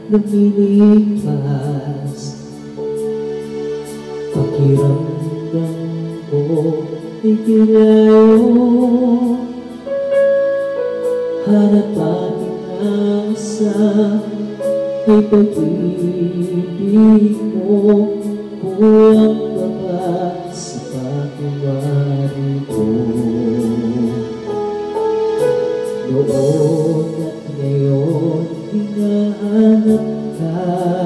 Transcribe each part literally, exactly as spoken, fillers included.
lumilipas. Pakiramdam ko ay kilayo, harapan ng sa ay pag-ibig mo, kulang pa ba sa pagmamahal ko? Noon at ngayon hinahanap ka,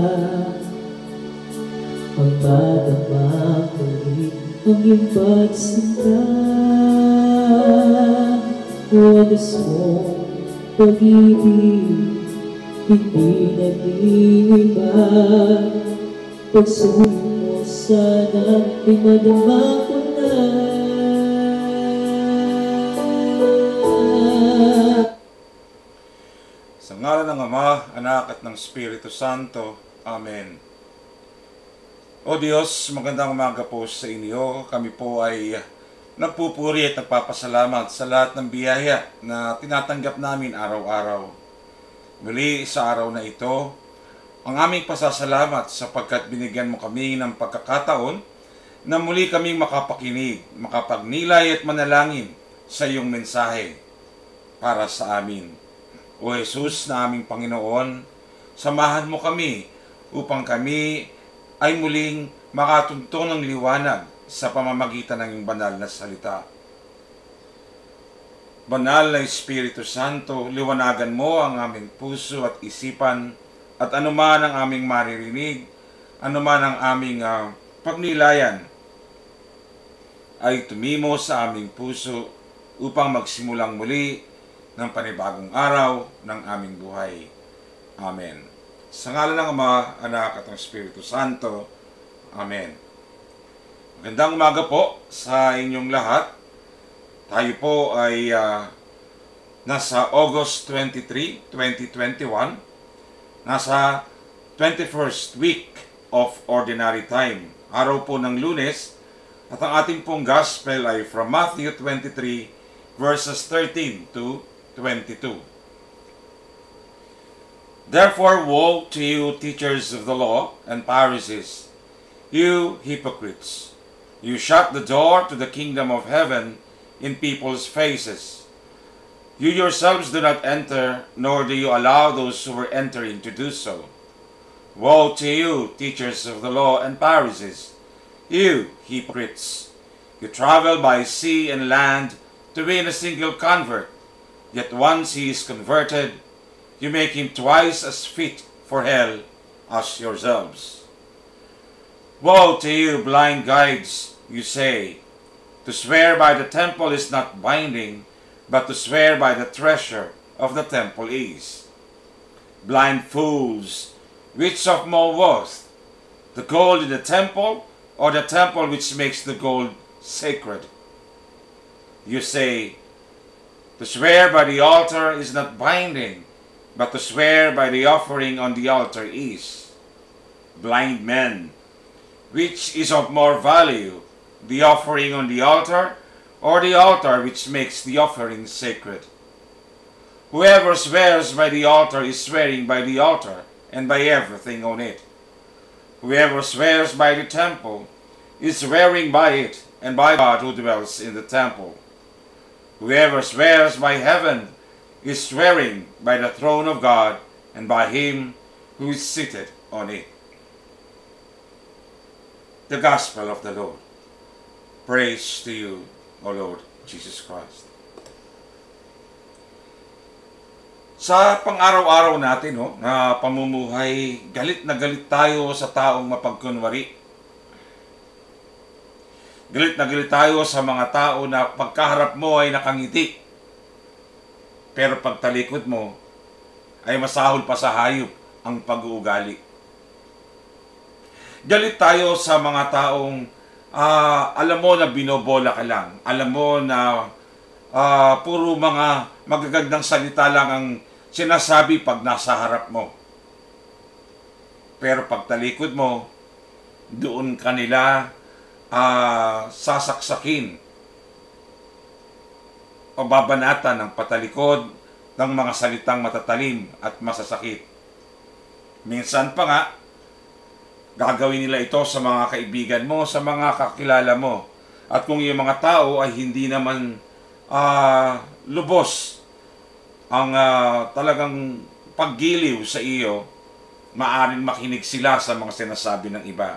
ang madama ko'y ang iyong pagsinta. Wagas mong pag-ibig, hindi nag-iiba. Pagsulit mo sana ay madama ko na. Sa ngalan ng Ama, Anak at ng Espiritu Santo. Amen. O Diyos, magandang umaga po sa inyo. Kami po ay nagpupuri at nagpapasalamat sa lahat ng biyaya na tinatanggap namin araw-araw. Muli sa araw na ito, ang aming pasasalamat sapagkat binigyan mo kami ng pagkakataon na muli kaming makapakinig, makapagnilay at manalangin sa iyong mensahe para sa amin. O Jesus na aming Panginoon, samahan mo kami upang kami ay muling makatunto ng liwanag sa pamamagitan ng iyong banal na salita. Banal na Espiritu Santo, liwanagan mo ang aming puso at isipan at anuman ang aming maririnig, anuman ang aming uh, pagnilayan, ay tumimo sa aming puso upang magsimulang muli ng panibagong araw ng aming buhay. Amen. Sa ngalan ng Ama, Anak at ng Espiritu Santo. Amen. Magandang umaga po sa inyong lahat. Tayo po ay uh, nasa August twenty-third, twenty twenty-one. Nasa twenty-first week of Ordinary Time. Araw po ng Lunes. At ang ating pong Gospel ay from Matthew twenty-three, verses thirteen to twenty-two. Therefore, woe to you, teachers of the law and Pharisees, you hypocrites! You shut the door to the kingdom of heaven in people's faces. You yourselves do not enter, nor do you allow those who are entering to do so. Woe to you, teachers of the law and Pharisees, you hypocrites! You travel by sea and land to win a single convert, yet once he is converted, you make him twice as fit for hell as yourselves. Woe to you, blind guides, you say, to swear by the temple is not binding, but to swear by the treasure of the temple is. Blind fools, which of more worth, the gold in the temple, or the temple which makes the gold sacred? You say, to swear by the altar is not binding, but to swear by the offering on the altar is. Blind men, which is of more value, the offering on the altar, or the altar which makes the offering sacred? Whoever swears by the altar is swearing by the altar, and by everything on it. Whoever swears by the temple is swearing by it, and by God who dwells in the temple. Whoever swears by heaven is swearing by the throne of God, and by him who is seated on it. The Gospel of the Lord. Praise to you, O Lord Jesus Christ. Sa pang-araw-araw natin, no, na pamumuhay, galit na galit tayo sa taong mapagkunwari. Galit na galit tayo sa mga tao na pagkaharap mo ay nakangiti, pero pagtalikod mo ay masahol pa sa hayop ang pag-uugali. Galit tayo sa mga taong uh, alam mo na binobola ka lang. Alam mo na uh, puro mga magagandang salita lang ang sinasabi pag nasa harap mo. Pero pagtalikod mo, doon ka nila uh, sasaksakin o babanatan ng patalikod ng mga salitang matatalim at masasakit. Minsan pa nga, gagawin nila ito sa mga kaibigan mo, sa mga kakilala mo. At kung yung mga tao ay hindi naman uh, lubos ang uh, talagang paggiliw sa iyo, maaaring makinig sila sa mga sinasabi ng iba.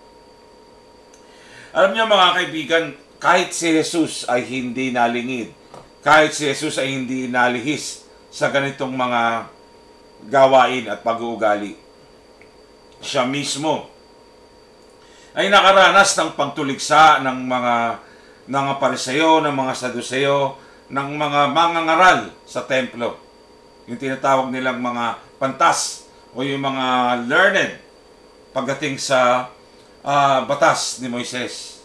Alam niyo mga kaibigan, kahit si Jesus ay hindi nalingid, kahit si Jesus ay hindi nalihis sa ganitong mga gawain at pag-uugali, siya mismo ay nakaranas ng pagtuligsa ng mga ng mga Pariseo, ng mga Saduseo, ng mga mangangaral sa templo. Yung tinatawag nilang mga pantas o yung mga learned pagdating sa uh, batas ni Moises.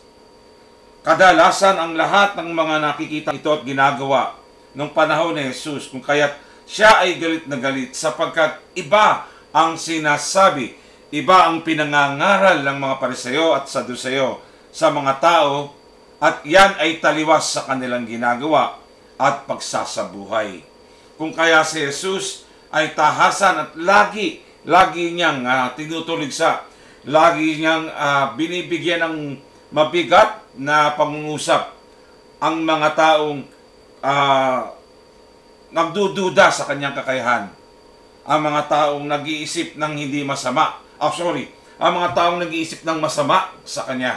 Kadalasan ang lahat ng mga nakikita ito at ginagawa nung panahon ni Jesus, kung kaya't siya ay galit na galit sapagkat iba ang sinasabi, iba ang pinangangaral ng mga Pariseo at Saduseo sa mga tao, at yan ay taliwas sa kanilang ginagawa at pagsasabuhay. Kung kaya si Jesus ay tahasan at lagi, lagi niyang uh, tinutuligsa, lagi niyang uh, binibigyan ng mabigat na pangungusap ang mga taong uh, nagdududa sa kanyang kakayahan, ang mga taong nag-iisip ng hindi masama, oh sorry, ang mga taong nag-iisip ng masama sa kanya.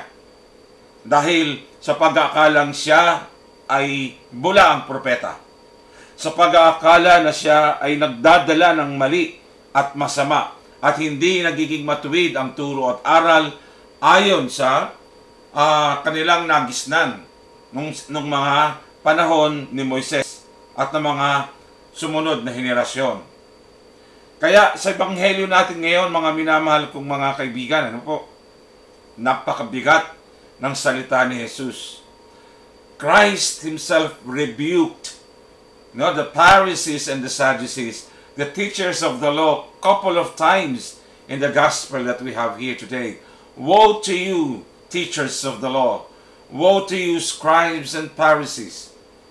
Dahil sa pag-aakalang siya ay bula ang propeta. Sa pag-aakala na siya ay nagdadala ng mali at masama at hindi nagiging matuwid ang turo at aral ayon sa uh, kanilang nagisnan nung, nung mga panahon ni Moises at ng mga sumunod na henerasyon. Kaya sa ebanghelyo natin ngayon, mga minamahal kong mga kaibigan, ano po, napakabigat ng salita ni Jesus. Christ himself rebuked no, the Pharisees and the Sadducees, the teachers of the law, couple of times in the gospel that we have here today. Woe to you, teachers of the law. Woe to you, scribes and Pharisees.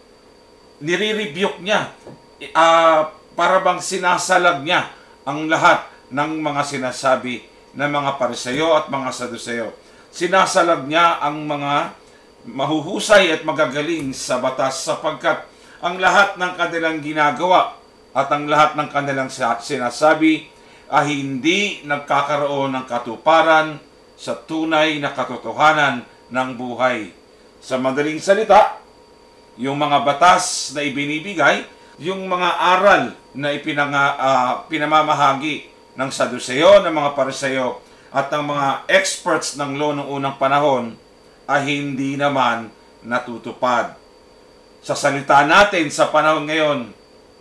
Nire-rebuke niya, uh, para bang sinasalag niya ang lahat ng mga sinasabi ng mga Pariseo at mga Saduseo. Sinasalag niya ang mga mahuhusay at magagaling sa batas sapagkat ang lahat ng kanilang ginagawa at ang lahat ng kanilang sinasabi ay hindi nagkakaroon ng katuparan sa tunay na katotohanan ng buhay. Sa madaling salita, yung mga batas na ibinibigay, yung mga aral na ipinanga, uh, pinamamahagi ng Saduseo, ng mga Pariseo, at ng mga experts ng law noong unang panahon ay hindi naman natutupad. Sa salita natin sa panahon ngayon,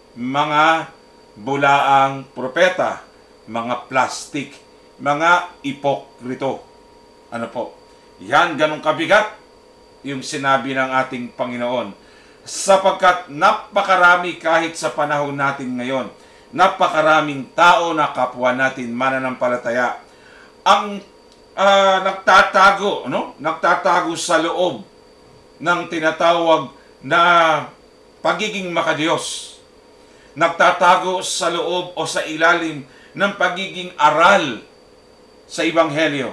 mga bulaang propeta, mga plastic, mga ipokrito. Ano po? Yan, ganong kabigat yung sinabi ng ating Panginoon. Sapagkat napakarami kahit sa panahon natin ngayon, napakaraming tao na kapwa natin mananampalataya ang uh, nagtatago, no? Nagtatago sa loob ng tinatawag na pagiging makadiyos. Nagtatago sa loob o sa ilalim ng pagiging aral sa Ebanghelyo.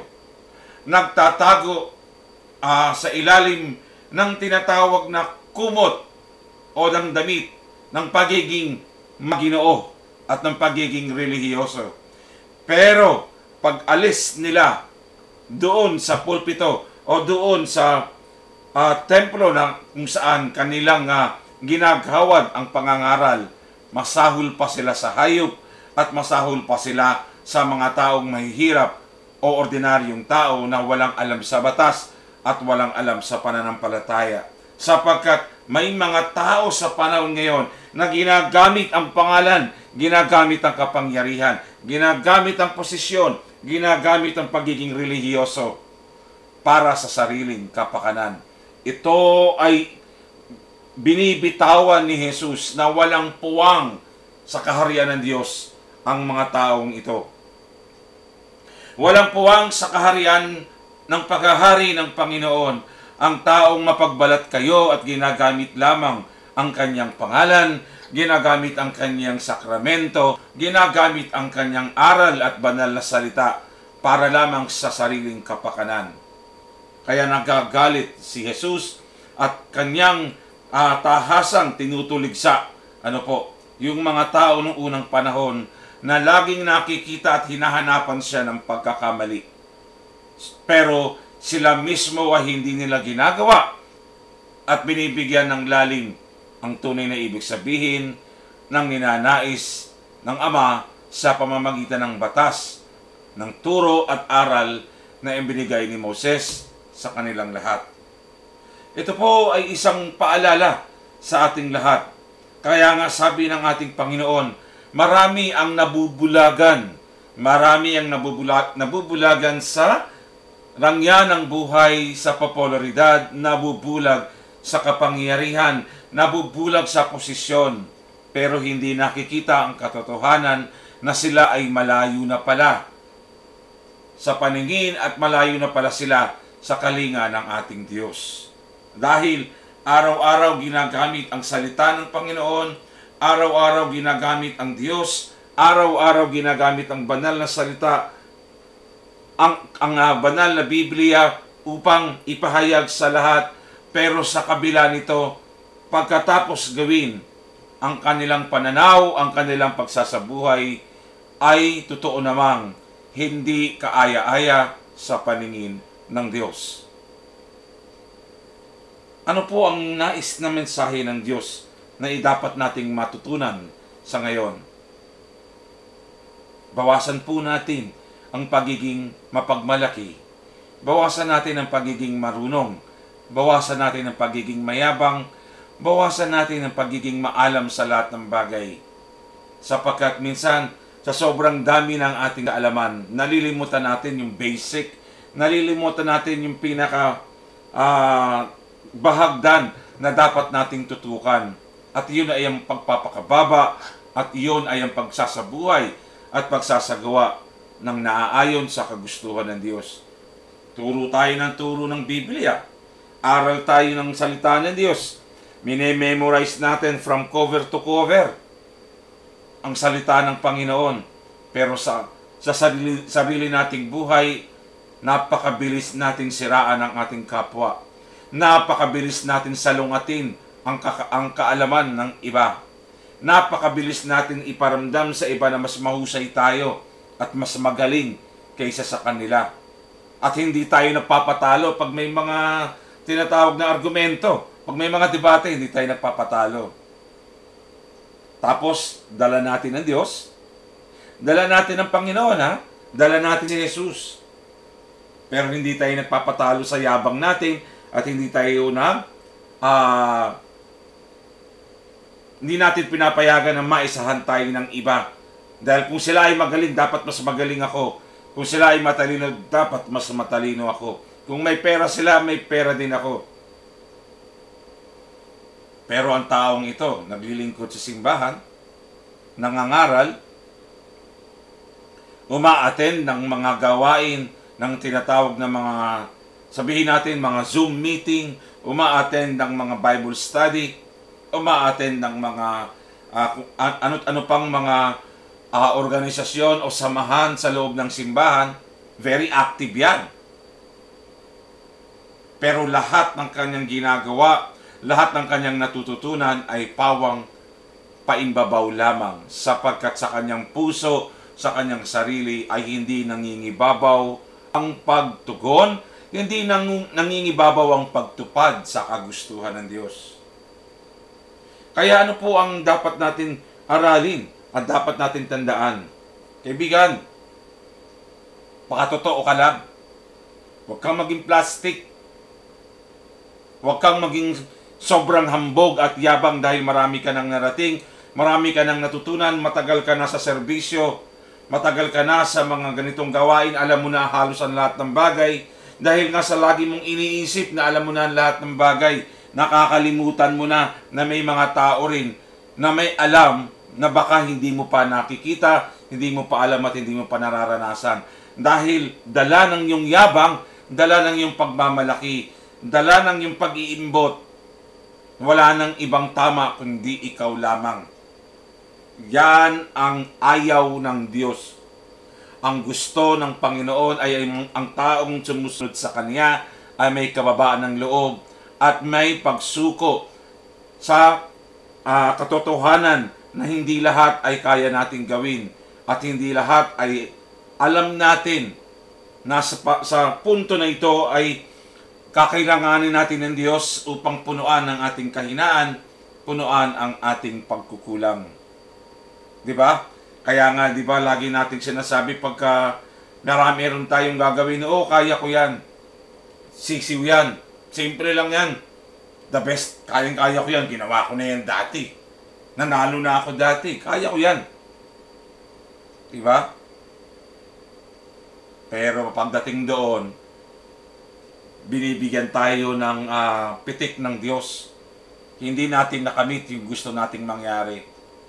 Nagtatago uh, sa ilalim ng tinatawag na kumot o ng damit ng pagiging Maginoo at ng pagiging relihiyoso. Pero pag alis nila doon sa pulpito o doon sa uh, templo na kung saan kanilang uh, ginagawad ang pangangaral, masahol pa sila sa hayop at masahol pa sila sa mga taong mahihirap o ordinaryong tao na walang alam sa batas at walang alam sa pananampalataya. Sapagkat may mga tao sa panahon ngayon na ginagamit ang pangalan, ginagamit ang kapangyarihan, ginagamit ang posisyon, ginagamit ang pagiging relihiyoso para sa sariling kapakanan. Ito ay binibitawan ni Jesus na walang puwang sa kaharian ng Diyos ang mga taong ito. Walang puwang sa kaharian ng paghahari ng Panginoon ang taong mapagbalat kayo at ginagamit lamang ang kanyang pangalan, ginagamit ang kanyang sakramento, ginagamit ang kanyang aral at banal na salita para lamang sa sariling kapakanan. Kaya nagagalit si Jesus at kanyang uh, tahasang tinutuligsa, ano po, yung mga tao noong unang panahon na laging nakikita at hinahanapan siya ng pagkakamali. Pero sila mismo ay hindi nila ginagawa at binibigyan ng lalim ang tunay na ibig sabihin ng ninanais ng Ama sa pamamagitan ng batas, ng turo at aral na ibinigay ni Moses sa kanilang lahat. Ito po ay isang paalala sa ating lahat. Kaya nga sabi ng ating Panginoon, marami ang nabubulagan, marami ang nabubulag, nabubulagan sa rangya ng buhay, sa popularidad, nabubulag sa kapangyarihan, nabubulag sa posisyon, pero hindi nakikita ang katotohanan na sila ay malayo na pala sa paningin at malayo na pala sila sa kalinga ng ating Diyos. Dahil araw-araw ginagamit ang salita ng Panginoon, araw-araw ginagamit ang Diyos, araw-araw ginagamit ang banal na salita, ang, ang uh, banal na Biblia upang ipahayag sa lahat, pero sa kabila nito, pagkatapos gawin ang kanilang pananaw, ang kanilang pagsasabuhay, ay totoo namang hindi kaaya-aya sa paningin ng Diyos. Ano po ang nais na mensahe ng Diyos na dapat nating matutunan sa ngayon? Bawasan po natin ang pagiging mapagmalaki. Bawasan natin ang pagiging marunong. Bawasan natin ang pagiging mayabang. Bawasan natin ang pagiging maalam sa lahat ng bagay. Sapagkat minsan, sa sobrang dami ng ating kaalaman, nalilimutan natin yung basic, nalilimutan natin yung pinaka uh, bahagdan na dapat nating tutukan. At iyon ay ang pagpapakababa, at iyon ay ang pagsasabuhay at pagsasagawa ng naaayon sa kagustuhan ng Diyos. Turo tayo ng turo ng Biblia. Aral tayo ng salita ng Diyos. Mine-memorize natin from cover to cover ang salita ng Panginoon. Pero sa, sa sarili, sarili nating buhay, napakabilis nating siraan ang ating kapwa. Napakabilis natin salungatin ang, ka, ang kaalaman ng iba. Napakabilis natin iparamdam sa iba na mas mahusay tayo at mas magaling kaysa sa kanila. At hindi tayo napapatalo pag may mga tinatawag na argumento. Pag may mga debate, hindi tayo nagpapatalo. Tapos, dala natin ang Diyos, dala natin ang Panginoon, ha? Dala natin si Jesus. Pero hindi tayo nagpapatalo sa yabang natin at hindi tayo na uh, hindi natin pinapayagan na maisahan tayo ng iba. Dahil kung sila ay magaling, dapat mas magaling ako. Kung sila ay matalino, dapat mas matalino ako. Kung may pera sila, may pera din ako. Pero ang taong ito, naglilingkod sa simbahan, nangangaral, uma-attend ng mga gawain ng tinatawag na mga, sabihin natin, mga Zoom meeting, uma-attend ng mga Bible study, uma-attend ng mga uh, ano-ano pang mga uh, organisasyon o samahan sa loob ng simbahan. Very active yan. Pero lahat ng kanyang ginagawa, lahat ng kanyang natututunan ay pawang paimbabaw lamang, sapagkat sa kanyang puso, sa kanyang sarili ay hindi nangingibabaw ang pagtugon, hindi nang, nangingibabaw ang pagtupad sa kagustuhan ng Diyos. Kaya ano po ang dapat natin aralin at dapat natin tandaan? Kaibigan, pakatotoo ka lang. Huwag kang maging plastic. Huwag kang maging sobrang hambog at yabang dahil marami ka nang narating, marami ka nang natutunan, matagal ka na sa serbisyo, matagal ka na sa mga ganitong gawain, alam mo na halos ang lahat ng bagay, dahil nga sa lagi mong iniisip na alam mo na ang lahat ng bagay, nakakalimutan mo na na may mga tao rin na may alam na baka hindi mo pa nakikita, hindi mo pa alam at hindi mo pa nararanasan. Dahil dala ng iyong yabang, dala ng iyong pagmamalaki, dala ng iyong pag-iimbot, wala nang ibang tama kundi ikaw lamang. Yan ang ayaw ng Diyos. Ang gusto ng Panginoon ay ang, ang taong sumusunod sa Kanya ay may kababaan ng loob at may pagsuko sa uh, katotohanan na hindi lahat ay kaya nating gawin at hindi lahat ay alam natin na sa, sa punto na ito ay kakailanganin natin ng Diyos upang punuan ang ating kahinaan, punuan ang ating pagkukulang. Di ba? Kaya nga, di ba, lagi natin sinasabi pagka marami meron tayong gagawin, oo, kaya ko yan. Sisiw yan. Simple lang yan. The best, kayang-kaya ko yan. Ginawa ko na yan dati. Nanalo na ako dati. Kaya ko yan. Di ba? Pero pagdating doon, binibigyan tayo ng uh, pitik ng Diyos. Hindi natin nakamit yung gusto nating mangyari.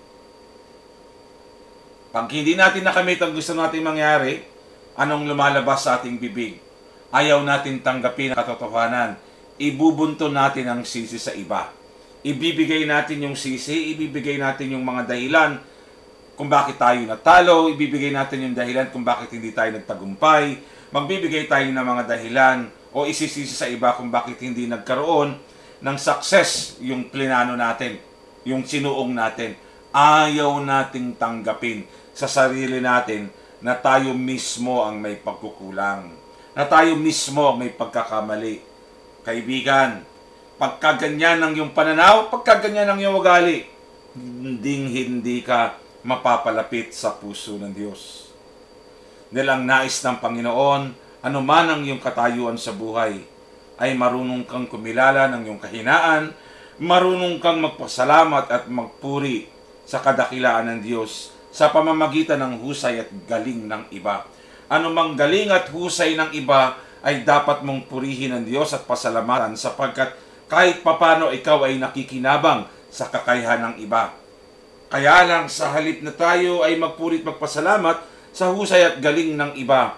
Pag hindi natin nakamit ang gusto nating mangyari, anong lumalabas sa ating bibig? Ayaw natin tanggapin ang katotohanan. Ibubunto natin ang sisi sa iba. Ibibigay natin yung sisi, ibibigay natin yung mga dahilan kung bakit tayo natalo, ibibigay natin yung dahilan kung bakit hindi tayo nagtagumpay, magbibigay tayo ng mga dahilan o isisisi sa iba kung bakit hindi nagkaroon ng success yung plinano natin, yung sinuong natin. Ayaw nating tanggapin sa sarili natin na tayo mismo ang may pagkukulang, na tayo mismo ang may pagkakamali. Kaibigan, pagkaganyan ng iyong pananaw, pagkaganyan ng iyong ugali, hindi hindi ka mapapalapit sa puso ng Diyos. Dahil ang nais ng Panginoon, ano man ang iyong katayuan sa buhay, ay marunong kang kumilala ng iyong kahinaan, marunong kang magpasalamat at magpuri sa kadakilaan ng Diyos sa pamamagitan ng husay at galing ng iba. Ano mang galing at husay ng iba ay dapat mong purihin ng Diyos at pasalamatan sapagkat kahit papano ikaw ay nakikinabang sa kakayahan ng iba. Kaya lang sa halip na tayo ay magpuri at magpasalamat sa husay at galing ng iba,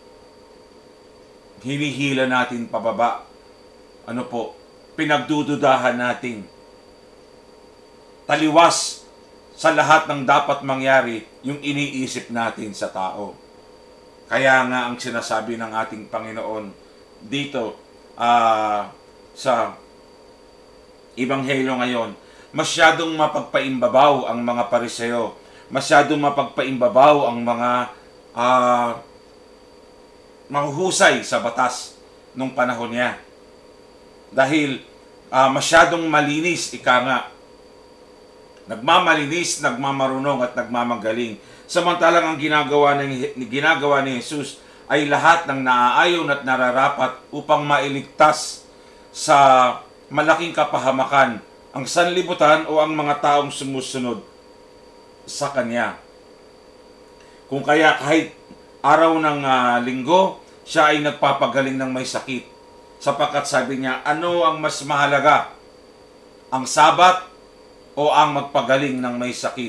hinihila natin pababa. Ano po? Pinagdududahan natin. Taliwas sa lahat ng dapat mangyari yung iniisip natin sa tao. Kaya nga ang sinasabi ng ating Panginoon dito uh, sa Ebanghelyo ngayon, masyadong mapagpaimbabaw ang mga Pariseo, masyadong mapagpaimbabaw ang mga uh, mahuhusay sa batas nung panahon niya. Dahil uh, masyadong malinis, ika nga, nagmamalinis, nagmamarunong at nagmamagaling. Samantalang ang ginagawa ni, ginagawa ni Jesus ay lahat ng naaayon at nararapat upang mailigtas sa malaking kapahamakan ang sanlibutan o ang mga taong sumusunod sa Kanya. Kung kaya kahit araw ng uh, linggo, siya ay nagpapagaling ng may sakit. Sapagkat sabi niya, ano ang mas mahalaga? Ang Sabat o ang magpagaling ng may sakit?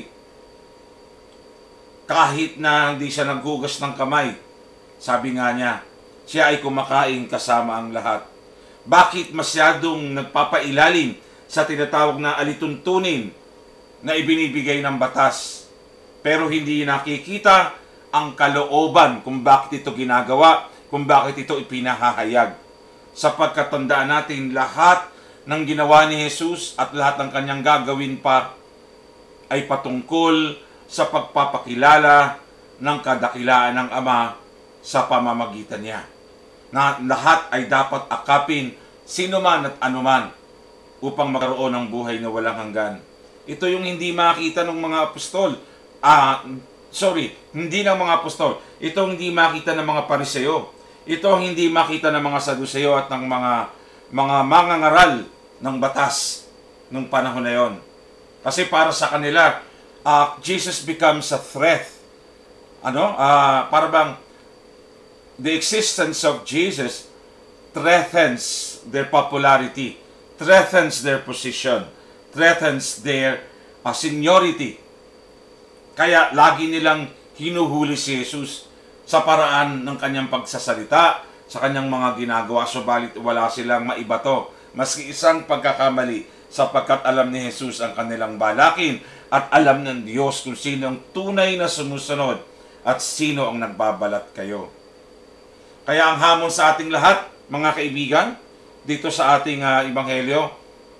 Kahit na hindi siya naghugas ng kamay, sabi nga niya, siya ay kumakain kasama ang lahat. Bakit masyadong nagpapailalim sa tinatawag na alituntunin na ibinibigay ng batas, pero hindi nakikita ang kalooban kung bakit ito ginagawa, kung bakit ito ipinahahayag? Sapagkat tandaan natin lahat ng ginawa ni Jesus at lahat ng kanyang gagawin pa ay patungkol sa pagpapakilala ng kadakilaan ng Ama sa pamamagitan niya. Na lahat ay dapat akapin sino man at anuman upang magkaroon ng buhay na walang hanggan. Ito yung hindi makita ng mga apostol. Ah, sorry, hindi ng mga apostol. Ito hindi makita ng mga Pariseo. Ito hindi makita ng mga Saduseo at ng mga mga mangangaral ng batas nung panahon na yon. Kasi para sa kanila, uh, Jesus becomes a threat. Ano? Uh, para bang the existence of Jesus threatens their popularity, threatens their position, threatens their uh, seniority. Kaya lagi nilang hinuhuli si Jesus sa paraan ng kanyang pagsasalita, sa kanyang mga ginagawa, subalit wala silang maibato, maski isang pagkakamali, sapagkat alam ni Jesus ang kanilang balakin, at alam ng Diyos kung sino ang tunay na sumusunod at sino ang nagbabalat kayo. Kaya ang hamon sa ating lahat, mga kaibigan, dito sa ating uh, Ebanghelyo,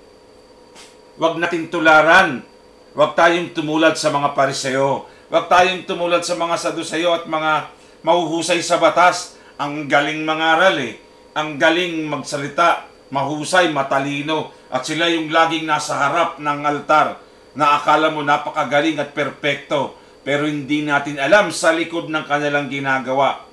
huwag natin tularan, huwag tayong tumulad sa mga Pariseo, huwag tayong tumulad sa mga Saduseo at mga mahuhusay sa batas. Ang galing mangaral eh, ang galing magsalita, mahusay, matalino, at sila yung laging nasa harap ng altar na akala mo napakagaling at perpekto, pero hindi natin alam sa likod ng kanilang ginagawa.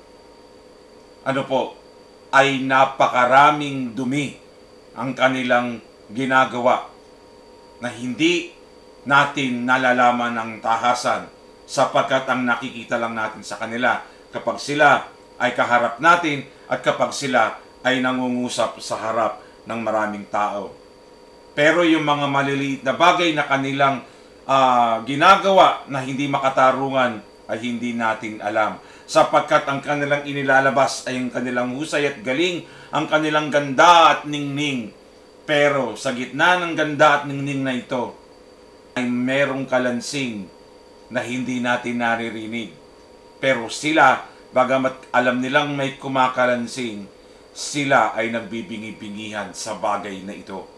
Ano po, ay napakaraming dumi ang kanilang ginagawa na hindi natin nalalaman ng tahasan sapagkat ang nakikita lang natin sa kanila kapag sila ay kaharap natin at kapag sila ay nangungusap sa harap ng maraming tao. Pero yung mga maliliit na bagay na kanilang uh, ginagawa na hindi makatarungan ay hindi natin alam. Sapagkat ang kanilang inilalabas ay ang kanilang husay at galing, ang kanilang ganda at ningning. Pero sa gitna ng ganda at ningning na ito, ay merong kalansing na hindi natin naririnig. Pero sila, bagamat alam nilang may kumakalansing, sila ay nagbibingi-bingihan sa bagay na ito.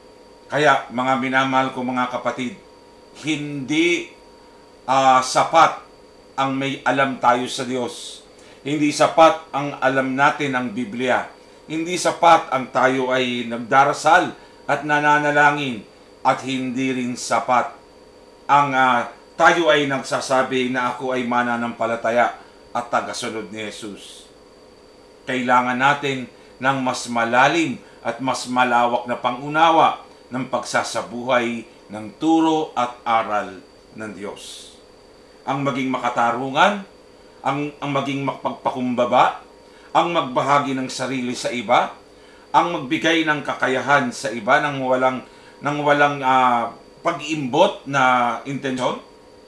Kaya mga minamahal ko mga kapatid, hindi uh, sapat ang may alam tayo sa Diyos. Hindi sapat ang alam natin ang Biblia. Hindi sapat ang tayo ay nagdarasal at nananalangin. At hindi rin sapat ang uh, tayo ay nagsasabi na ako ay mananampalataya at tagasunod ni Jesus. Kailangan natin ng mas malalim at mas malawak na pangunawa ng pagsasabuhay ng turo at aral ng Diyos. Ang maging makatarungan, ang, ang maging magpagpakumbaba, ang magbahagi ng sarili sa iba, ang magbigay ng kakayahan sa iba nang walang, nang walang uh, pag-iimbot na intensyon.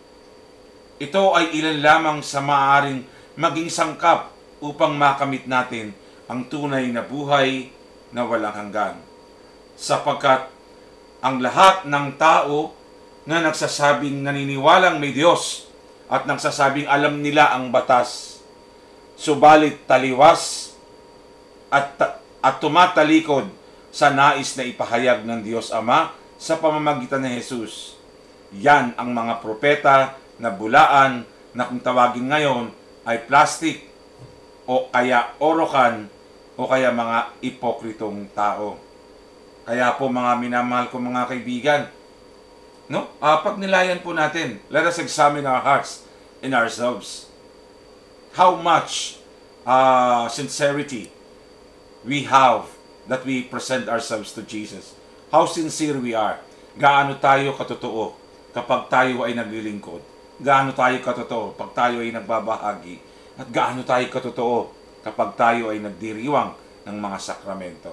Ito ay ilan lamang sa maaaring maging sangkap upang makamit natin ang tunay na buhay na walang hanggan. Sapagkat ang lahat ng tao na nagsasabing naniniwalang may Diyos at nagsasabing alam nila ang batas, subalit taliwas at, at tumatalikod sa nais na ipahayag ng Diyos Ama sa pamamagitan ng Jesus. Yan ang mga propeta na bulaan na kung tawagin ngayon ay plastic o kaya orokan o kaya mga ipokritong tao. Kaya po mga minamahal ko mga kaibigan, no? Uh, pagnilayan po natin, let us examine our hearts and ourselves. How much uh, sincerity we have that we present ourselves to Jesus. How sincere we are. Gaano tayo katotoo kapag tayo ay naglilingkod. Gaano tayo katotoo pag tayo ay nagbabahagi. At gaano tayo katotoo kapag tayo ay nagdiriwang ng mga sakramento.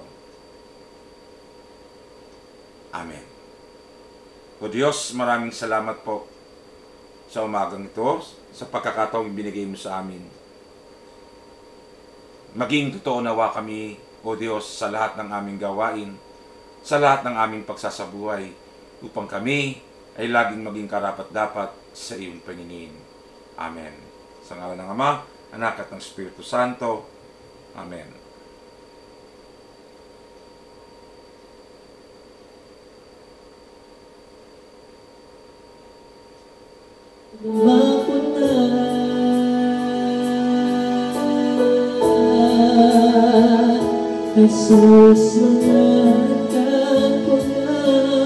Amen. O Diyos, maraming salamat po sa umagang ito, sa pagkakataong binigay mo sa amin. Maging totoo nawa kami, O Diyos, sa lahat ng aming gawain, sa lahat ng aming pagsasabuhay, upang kami ay laging maging karapat-dapat sa iyong paningin. Amen. Sa ngalan ng Ama, Anak at ng Espiritu Santo. Amen. Lumako na Jesus, manahan ko na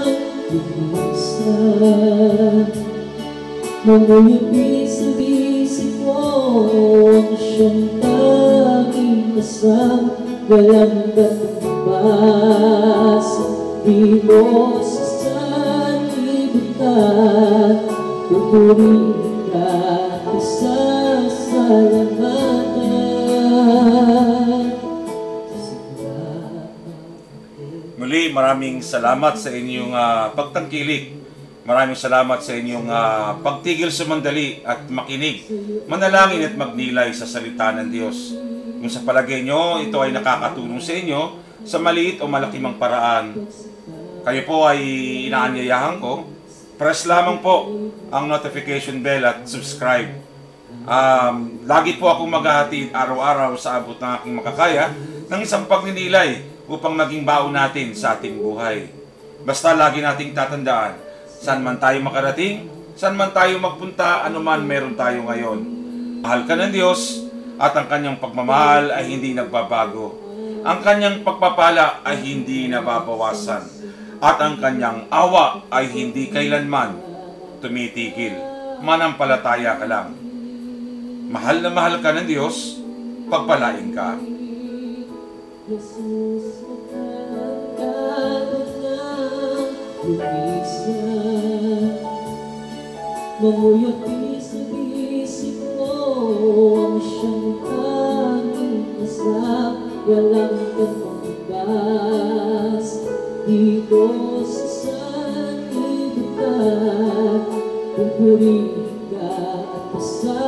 lumisan. Mamuyupi sa isip mo ang siyang tanging asam. Walang gatubas, di mo sa sanlibutan. Tuturing ka sa salamatan. Muli, maraming salamat sa inyong uh, pagtangkilik. Maraming salamat sa inyong uh, pagtigil sumandali at makinig, manalangin at magnilay sa salita ng Diyos. Kung sa palagay nyo, ito ay nakakatulong sa inyo sa maliit o malaki mang paraan, kayo po ay inaanyayahan ko, press lamang po ang notification bell at subscribe. Um, lagi po akong maghahatid araw-araw sa abot ng aking makakaya ng isang pagninilay upang maging baon natin sa ating buhay. Basta lagi nating tatandaan, saan man tayo makarating, saan man tayo magpunta, anuman meron tayo ngayon. Mahal ka ng Diyos at ang kanyang pagmamahal ay hindi nagbabago. Ang kanyang pagpapala ay hindi nababawasan. At ang kanyang awa ay hindi kailanman tumitigil. Manampalataya ka lang. Mahal na mahal ka ng Diyos, pagpalain ka. Jesus, magkakaroon ng lumisan. Mamuyati sa isip mo ang siyang tanging asap. Walang katumbas dito sa sanlibutan. Pupurihin ka at pasal